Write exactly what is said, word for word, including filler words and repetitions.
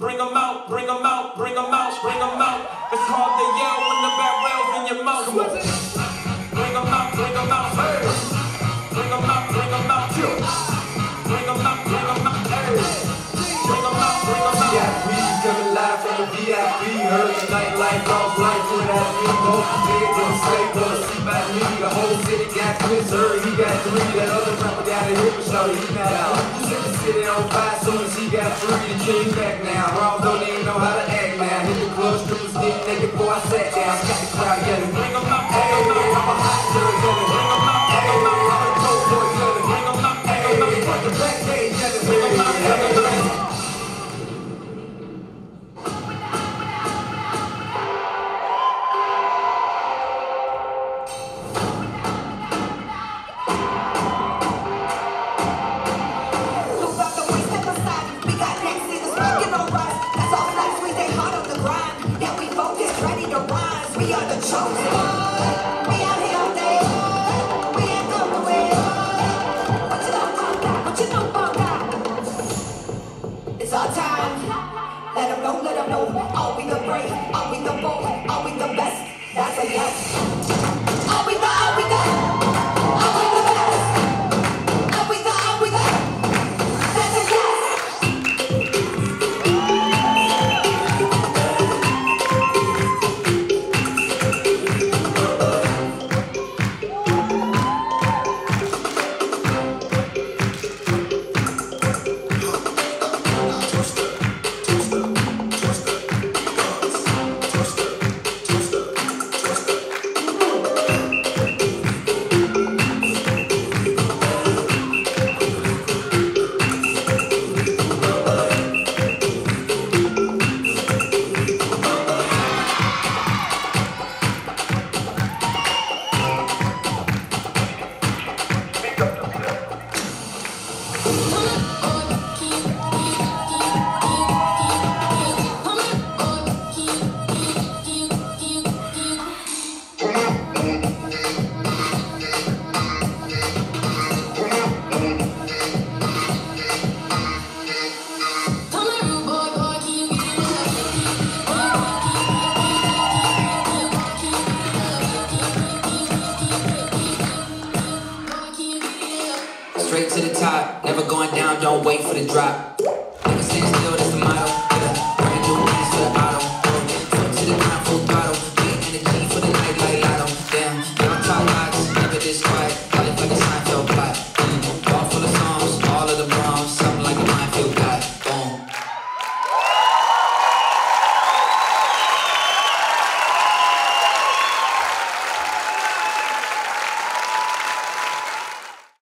bring them out, bring them out, bring them out, bring them out. It's hard to yell when the barrel's in your mouth. Bring them out, bring them out, hey. Bring them out, bring them out, bring them out, bring them out, hey. Bring them out, bring them out. V I P coming live from the V I P. Heard the night life off life when I feel no dead. Don't say, wanna see my me. The whole city got twins, heard he got three. That other rapper got a hip, so he not out. Set the city on fire soon as he got three. The king back now. Raw don't even know how to act now. Hit the club, strippers get naked before I sat down. Got the crowd yelling, bring them out, hey. I'm a hot girl yelling, bring them out, hey. I'm a cold boy yelling, bring them out, hey. Fuck the backstage yelling, bring them out, hey. It's our time. Let them know, let them know. Are we the brave? Are we the bold? Are we the best? That's a yes. Are we the, are we the? Are we the best? Are we the, are we the? That's a yes. Straight to the top, never going down, don't wait for the drop.